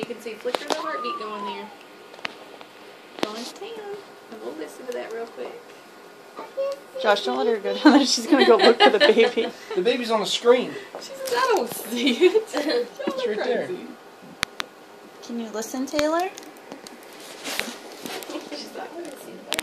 can see flicker the heartbeat going there. Going to town. And we'll listen to that real quick. Josh, don't let her go down there. She's going to go look for the baby. The baby's on the screen. She says, I don't see it. It's right there. Can you listen, Taylor? She's like, I don't see the baby.